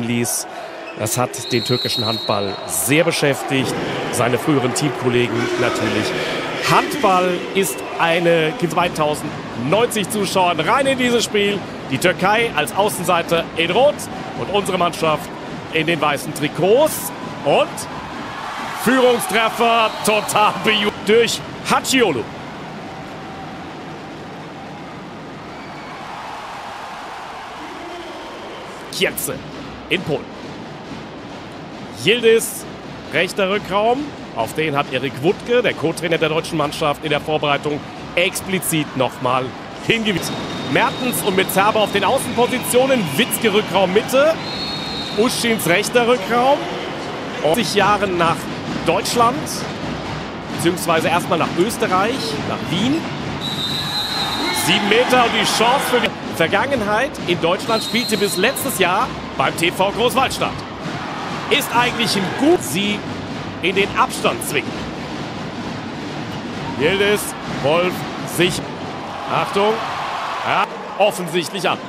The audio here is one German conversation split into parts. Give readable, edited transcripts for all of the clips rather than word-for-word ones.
ließ. Das hat den türkischen Handball sehr beschäftigt, seine früheren Teamkollegen natürlich. Handball ist eine 2090 Zuschauer rein in dieses Spiel. Die Türkei als Außenseiter in Rot und unsere Mannschaft in den weißen Trikots. Und Führungstreffer total bejubelt durch Haciolu. Kielce in Polen. Yildiz, rechter Rückraum. Auf den hat Erik Wuttke, der Co-Trainer der deutschen Mannschaft, in der Vorbereitung explizit nochmal hingewiesen. Mertens und mit Zerbe auf den Außenpositionen. Witzke Rückraum Mitte. Uschins rechter Rückraum. 80 Jahre nach Deutschland, beziehungsweise erstmal nach Österreich, nach Wien. 7 Meter und die Chance für die Vergangenheit in Deutschland spielte bis letztes Jahr beim TV Großwaldstadt. Ist eigentlich ein gut, sie in den Abstand zwingen. Yildiz, Wolf, sich. Achtung, ja, offensichtlich an.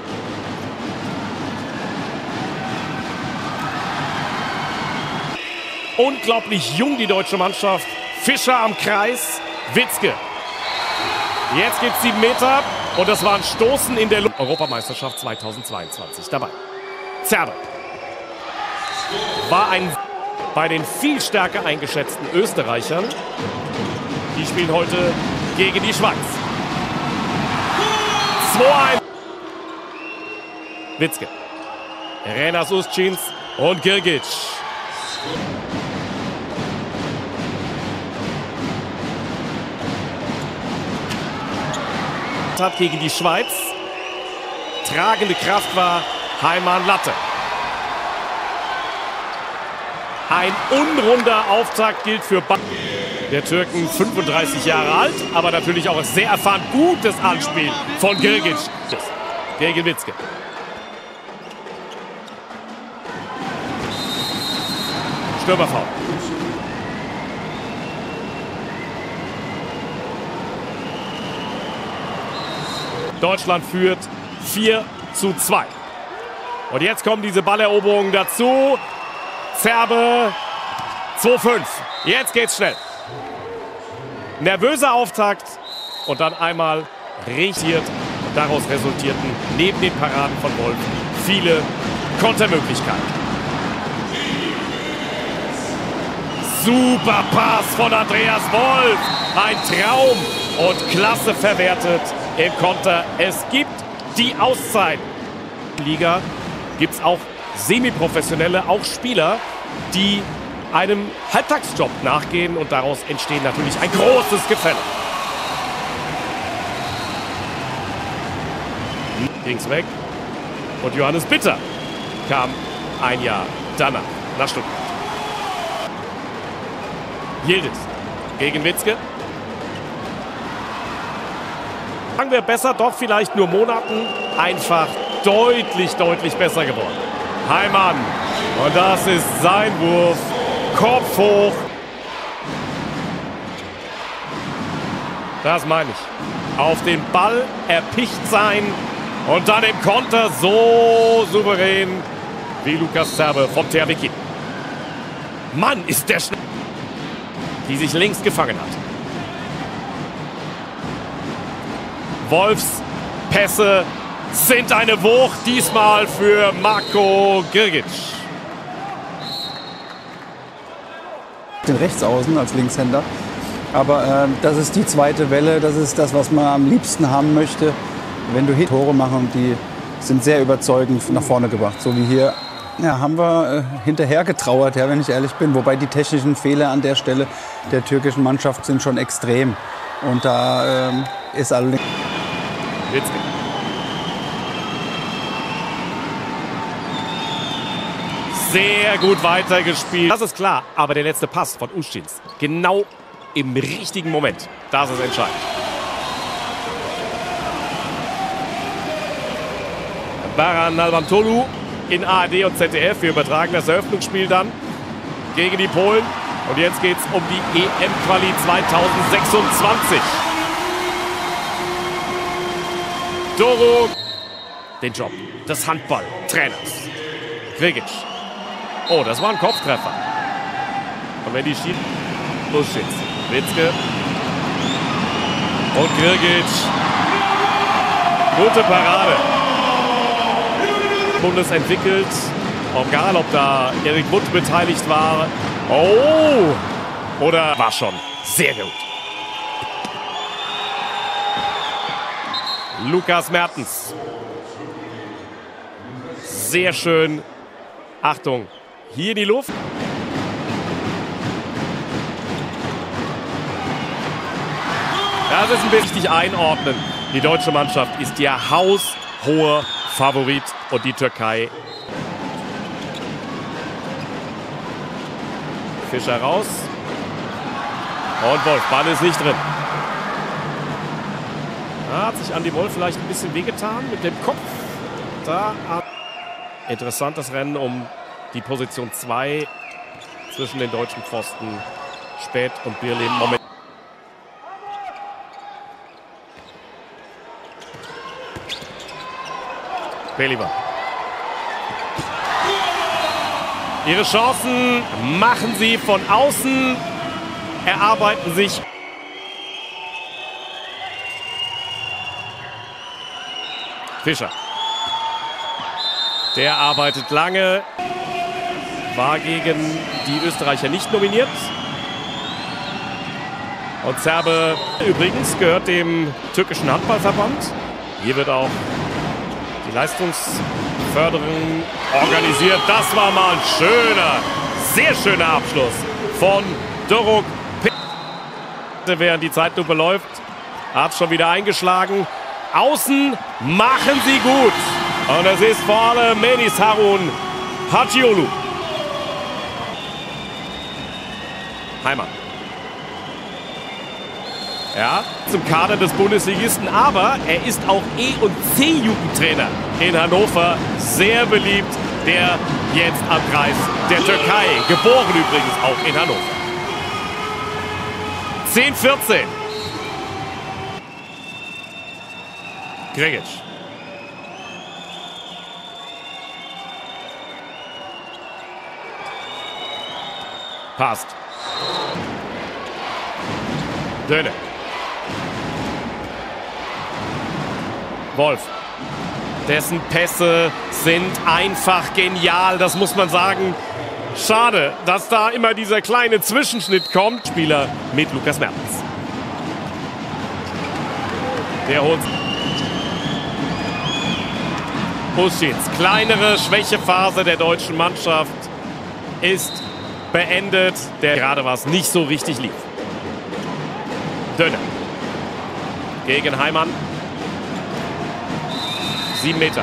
Unglaublich jung die deutsche Mannschaft. Fischer am Kreis, Witzke. Jetzt geht's 7 Meter und das war ein Stoßen in der Europameisterschaft 2022 dabei. Zerbe war bei den viel stärker eingeschätzten Österreichern. Die spielen heute gegen die Schweiz. 2-1. Witzke. Renas Uschins und Grgic. Hat gegen die Schweiz. Tragende Kraft war Heimann Latte. Ein unrunder Auftakt gilt für der Türken, 35 Jahre alt, aber natürlich auch sehr erfahren. Gutes Anspiel von Grgic gegen Witzke. Stürmerfoul. Deutschland führt 4:2. Und jetzt kommen diese Balleroberungen dazu. Zerbe 2:5. Jetzt geht's schnell. Nervöser Auftakt und dann einmal regiert. Daraus resultierten neben den Paraden von Wolf viele Kontermöglichkeiten. Super Pass von Andreas Wolf. Ein Traum und klasse verwertet im Konter. Es gibt die Auszeit. In der Liga gibt es auch Semiprofessionelle, auch Spieler, die einem Halbtagsjob nachgehen und daraus entsteht natürlich ein großes Gefälle. Ging's weg und Johannes Bitter kam ein Jahr danach nach Stuttgart. Yildiz gegen Witzke. Sagen wir besser, doch vielleicht nur Monaten. Einfach deutlich besser geworden. Heimann. Und das ist sein Wurf. Kopf hoch. Das meine ich. Auf den Ball erpicht sein. Und dann im Konter so souverän wie Lukas Zerbe vom THW Kiel. Mann, ist der schnell. Die sich links gefangen hat. Wolfs Pässe sind eine Wucht, diesmal für Marko Grgic. Den Rechtsaußen als Linkshänder. Aber das ist die zweite Welle, das ist das, was man am liebsten haben möchte. Wenn du Tore machen und die sind sehr überzeugend nach vorne gebracht. So wie hier ja, haben wir hinterher getrauert, ja, wenn ich ehrlich bin. Wobei die technischen Fehler an der Stelle der türkischen Mannschaft sind schon extrem. Und da ist allerdings... Witzke. Sehr gut weitergespielt. Das ist klar, aber der letzte Pass von Uschins. Genau im richtigen Moment. Das ist entscheidend. Baran Nalbantolu in ARD und ZDF. Wir übertragen das Eröffnungsspiel dann gegen die Polen. Und jetzt geht es um die EM-Quali 2026. Doro, den Job des Handballtrainers. Grigic. Oh, das war ein Kopftreffer. Und wenn die schiebt, Uschitz, Witzke und Grigic. Gute Parade. Bundes entwickelt. Egal, ob da Erik Wood beteiligt war. Oh! Oder war schon sehr gut. Lukas Mertens. Sehr schön. Achtung, hier in die Luft. Das ist ein bisschen wichtig einordnen. Die deutsche Mannschaft ist der haushohe Favorit und die Türkei. Fischer raus. Und Wolf, Ball ist nicht drin. Da hat sich Andi Wolf vielleicht ein bisschen wehgetan mit dem Kopf. Da interessantes Rennen um die Position 2 zwischen den deutschen Pfosten. Spät und Bierlehm. Moment. Pelivan. Ihre Chancen machen sie von außen, erarbeiten sich. Fischer. Der arbeitet lange, war gegen die Österreicher nicht nominiert. Und Zerbe übrigens gehört dem türkischen Handballverband. Hier wird auch die Leistungsförderung organisiert. Das war mal ein schöner, sehr schöner Abschluss von Doruk. Während die Zeitlupe läuft, hat schon wieder eingeschlagen. Außen machen sie gut. Und es ist vor allem Menis Harun Hacioglu. Heimann. Ja, zum Kader des Bundesligisten, aber er ist auch E- und C-Jugendtrainer in Hannover. Sehr beliebt, der jetzt am Kreis der Türkei. Geboren übrigens auch in Hannover. 10:14. Grigic. Passt. Döne. Wolf. Dessen Pässe sind einfach genial, das muss man sagen. Schade, dass da immer dieser kleine Zwischenschnitt kommt. Spieler mit Lukas Mertens. Der holt Uschitz. Kleinere Schwächephase der deutschen Mannschaft ist beendet. Der gerade was nicht so richtig lief. Dönne. Gegen Heimann. 7 Meter.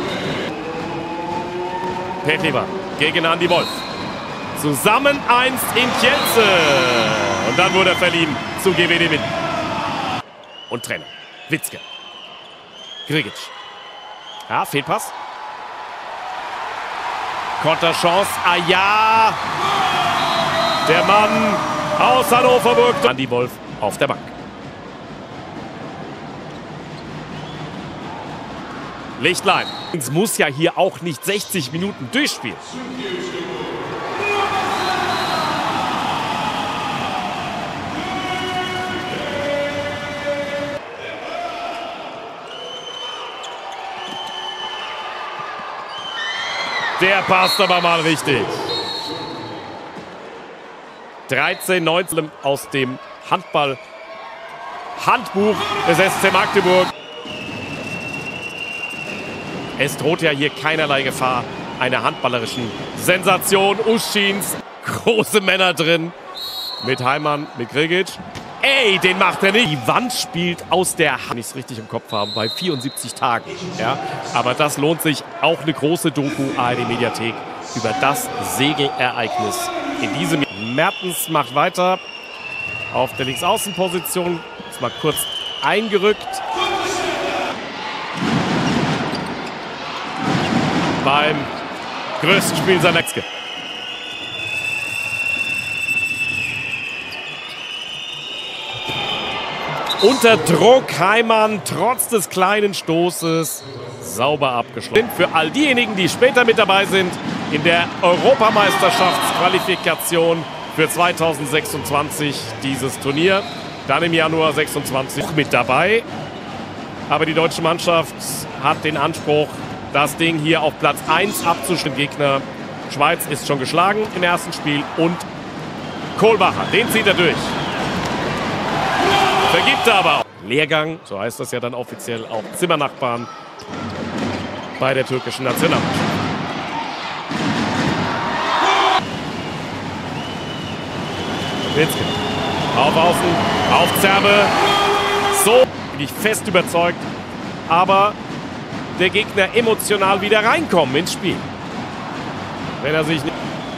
Petliva gegen Andi Wolf. Zusammen 1 in Kielce. Und dann wurde er verliehen zu GWD Minden. Und Trainer Witzke. Grigic. Ja, Fehlpass. Konterchance. Ah ja. Der Mann aus Hannover wirkt. Andi Wolf auf der Bank. Lichtlein. Es muss ja hier auch nicht 60 Minuten durchspielen. Der passt aber mal richtig. 13, 19 aus dem Handbuch des SC Magdeburg. Es droht ja hier keinerlei Gefahr einer handballerischen Sensation. Uschins, große Männer drin. Mit Heimann, mit Grigic. Ey, den macht er nicht. Die Wand spielt aus der Hand. Wenn ich es richtig im Kopf habe, bei 74 Tagen. Ja? Aber das lohnt sich. Auch eine große Doku, ARD-Mediathek, über das Segelereignis in diesem Jahr. Mertens macht weiter auf der Linksaußenposition. Ist mal kurz eingerückt. Beim größten Spiel seiner Karriere. Unter Druck Heimann, trotz des kleinen Stoßes, sauber abgeschlossen. Für all diejenigen, die später mit dabei sind, in der Europameisterschaftsqualifikation für 2026 dieses Turnier. Dann im Januar 26 mit dabei. Aber die deutsche Mannschaft hat den Anspruch, das Ding hier auf Platz 1 abzuschließen. Gegner Schweiz ist schon geschlagen im ersten Spiel und Kohlbacher, den zieht er durch. Vergibt er aber. Lehrgang, so heißt das ja dann offiziell, auch Zimmernachbarn bei der türkischen Nationalmannschaft. Witzke. Auf Außen, auf Zerbe. So bin ich fest überzeugt. Aber der Gegner emotional wieder reinkommen ins Spiel. Wenn er sich nicht...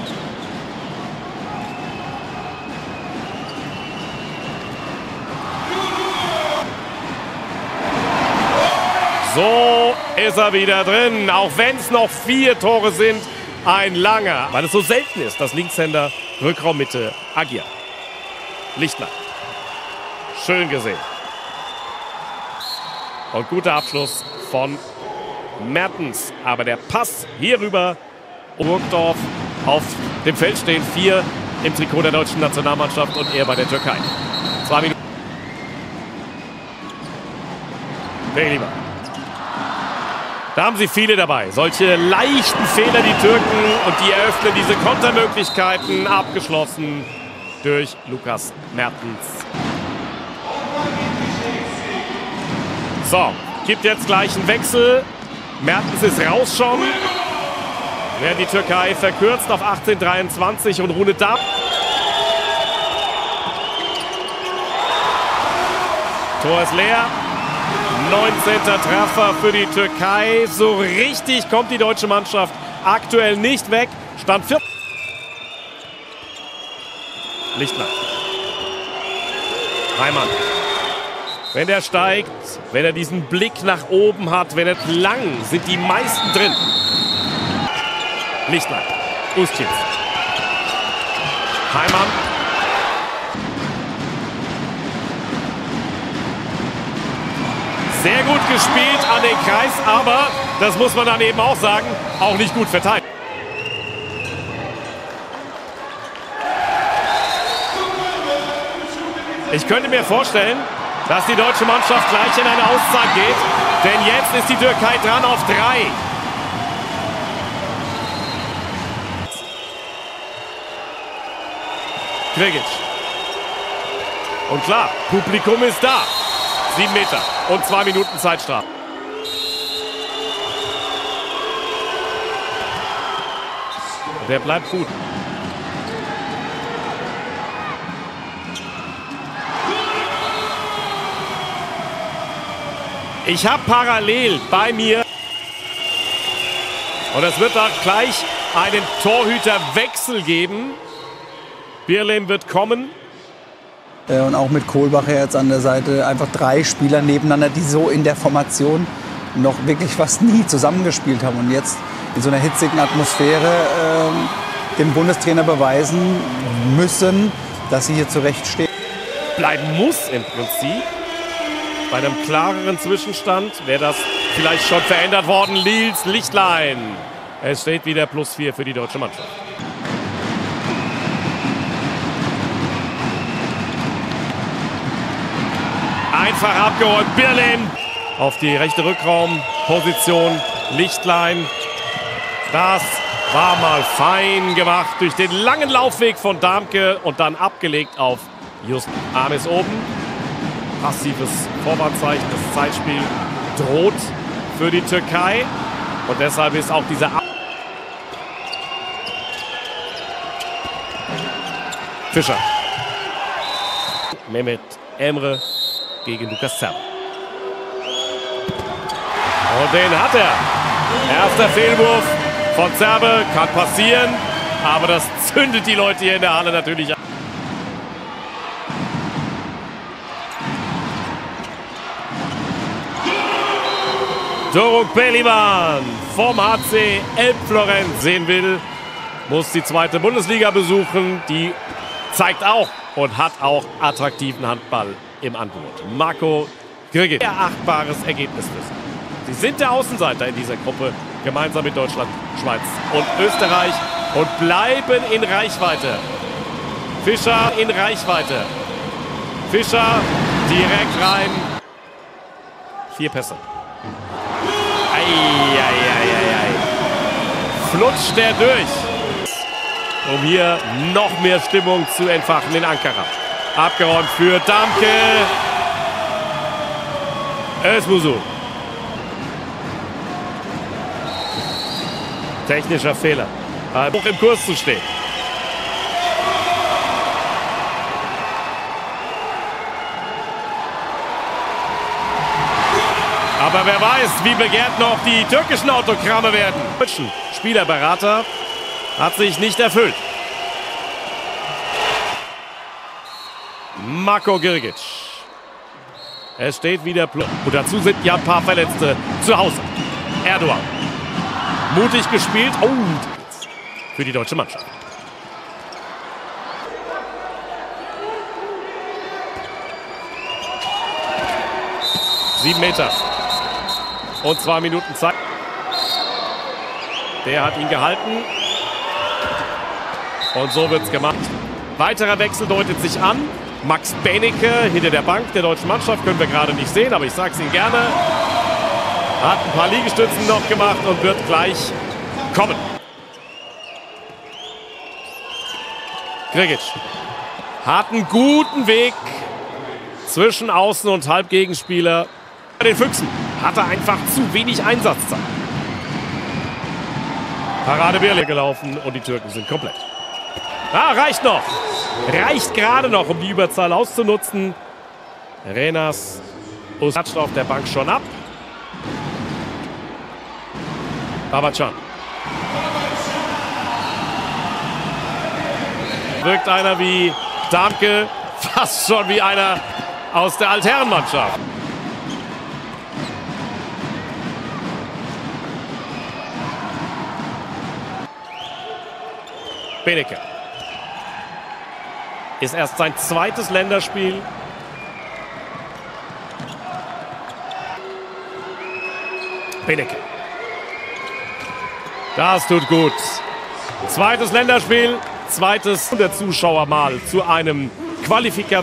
So ist er wieder drin, auch wenn es noch 4 Tore sind. Ein langer, weil es so selten ist, dass Linkshänder Rückraummitte agieren. Lichtner. Schön gesehen. Und guter Abschluss von Mertens. Aber der Pass hier rüber. Burgdorf auf dem Feld stehen 4 im Trikot der deutschen Nationalmannschaft und er bei der Türkei. 2 Minuten. Belima. Da haben sie viele dabei. Solche leichten Fehler, die Türken, und die eröffnen diese Kontermöglichkeiten. Abgeschlossen durch Lukas Mertens. So, gibt jetzt gleich einen Wechsel. Mertens ist raus schon. Während die Türkei verkürzt auf 18:23 und rundet ab. Tor ist leer. 19. Treffer für die Türkei. So richtig kommt die deutsche Mannschaft aktuell nicht weg. Stand 4. Lichtner. Reimann. Wenn er steigt, wenn er diesen Blick nach oben hat, wenn er lang, sind die meisten drin. Lichtner. Ustjic. Heimann. Sehr gut gespielt an den Kreis, aber, das muss man dann eben auch sagen, auch nicht gut verteidigt. Ich könnte mir vorstellen, dass die deutsche Mannschaft gleich in eine Auszeit geht, denn jetzt ist die Türkei dran auf 3. Kvegic. Und klar, Publikum ist da. 7 Meter und 2 Minuten Zeitstrafe. Der bleibt gut. Ich habe parallel bei mir, und es wird auch gleich einen Torhüterwechsel geben. Birlem wird kommen. Und auch mit Kohlbacher jetzt an der Seite einfach 3 Spieler nebeneinander, die so in der Formation noch wirklich fast nie zusammengespielt haben und jetzt in so einer hitzigen Atmosphäre dem Bundestrainer beweisen müssen, dass sie hier zurechtstehen. Bleiben muss im Prinzip. Bei einem klareren Zwischenstand wäre das vielleicht schon verändert worden. Lils Lichtlein. Es steht wieder +4 für die deutsche Mannschaft. Einfach abgeräumt. Birlem auf die rechte Rückraumposition. Lichtlein. Das war mal fein gemacht durch den langen Laufweg von Damke und dann abgelegt auf Just. Arm ist oben. Passives Vorwärtszeichen. Das Zeitspiel droht für die Türkei. Und deshalb ist auch dieser Fischer. Mehmet Emre gegen Lukas Zerbe. Und den hat er. Erster Fehlwurf von Zerbe. Kann passieren. Aber das zündet die Leute hier in der Halle natürlich an. Doruk Pehlivan vom HC Elbflorenz sehen will, muss die 2. Bundesliga besuchen. Die zeigt auch und hat auch attraktiven Handball im Angebot. Marco Grgic. Ein achtbares Ergebnis für sie. Sie sind der Außenseiter in dieser Gruppe gemeinsam mit Deutschland, Schweiz und Österreich und bleiben in Reichweite. Fischer in Reichweite. Fischer direkt rein. 4 Pässe. Eieieiei. Flutscht er durch, um hier noch mehr Stimmung zu entfachen in Ankara. Abgeräumt für Damke. Özmusu. Technischer Fehler. Hoch im Kurs zu stehen. Aber wer weiß, wie begehrt noch die türkischen Autogramme werden. Spielerberater hat sich nicht erfüllt. Marko Grgic. Es steht wieder. Und dazu sind ja ein paar Verletzte zu Hause. Erdogan. Mutig gespielt. Oh, für die deutsche Mannschaft. Sieben Meter. Und 2 Minuten Zeit. Der hat ihn gehalten. Und so wird es gemacht. Weiterer Wechsel deutet sich an. Max Benecke hinter der Bank der deutschen Mannschaft. Können wir gerade nicht sehen, aber ich sage es Ihnen gerne. Hat ein paar Liegestützen noch gemacht und wird gleich kommen. Grgic hat einen guten Weg zwischen Außen- und Halbgegenspieler. Bei den Füchsen hat er einfach zu wenig Einsatzzeit. Parade Birli gelaufen und die Türken sind komplett. Reicht noch. Reicht gerade noch, um die Überzahl auszunutzen. Renas klatscht auf der Bank schon ab. Babacan. Wirkt einer wie Damke, fast schon wie einer aus der Altherrenmannschaft. Benecke. Ist erst sein zweites Länderspiel. Benecke. Das tut gut. Zweites Länderspiel, zweites der Zuschauer mal zu einem Qualifikation.